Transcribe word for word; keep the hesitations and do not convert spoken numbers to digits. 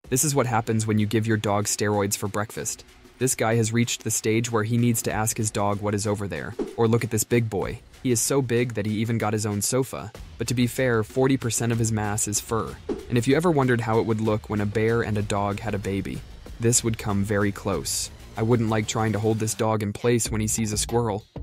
This is what happens when you give your dog steroids for breakfast. This guy has reached the stage where he needs to ask his dog what is over there. Or look at this big boy. He is so big that he even got his own sofa. But to be fair, forty percent of his mass is fur. And if you ever wondered how it would look when a bear and a dog had a baby, this would come very close. I wouldn't like trying to hold this dog in place when he sees a squirrel.